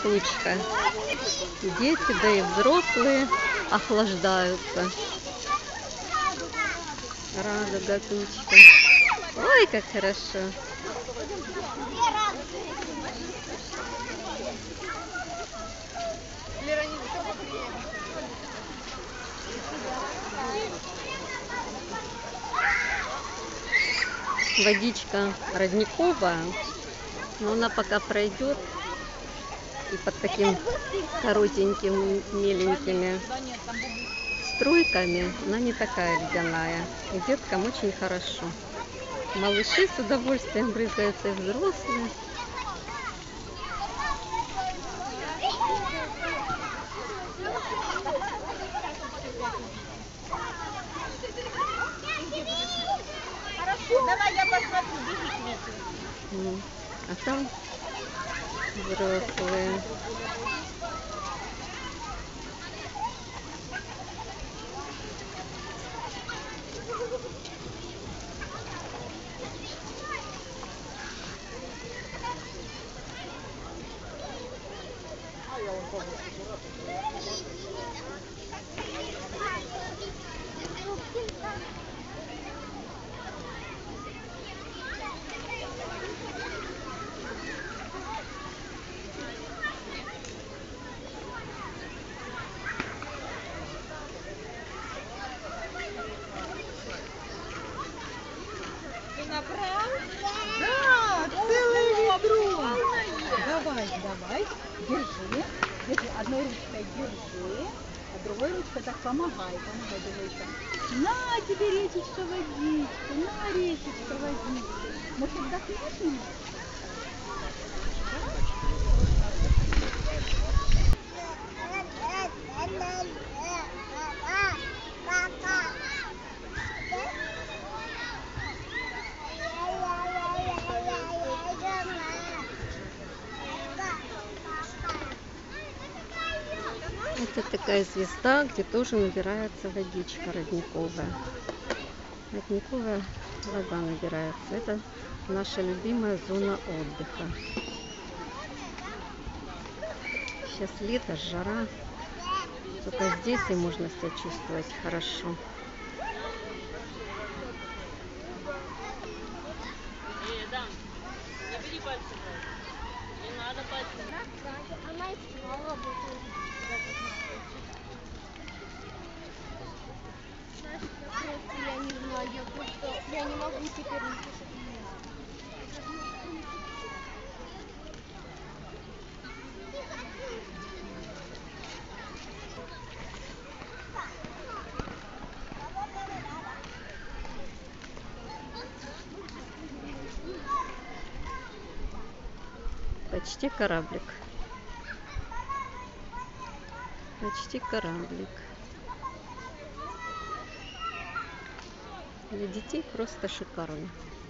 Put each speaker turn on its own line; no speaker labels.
гатучка. Дети, да и взрослые охлаждаются. Гатучка. Ой, как хорошо. Водичка родниковая, но она пока пройдет и под таким коротеньким меленькими струйками она не такая ледяная, и деткам очень хорошо. Малыши с удовольствием брызгаются, и взрослые.
Хорошо, давай я посмотрю, беги к Вите.
А там взрослые.
Набрал?
Да, целое ведро. Давай, держи. Держи, одной ручкой держи, а другой ручкой так помогай, думай-ка. На тебе речечка водичка, на речечка водичка. Может, отдохнешь немного?
Это такая звезда, где тоже набирается водичка родниковая. Родниковая вода набирается. Это наша любимая зона отдыха. Сейчас лето, жара. Только здесь и можно себя чувствовать хорошо.
Я не могу теперь написать.
Почти кораблик. Почти кораблик. Для детей просто шикарно.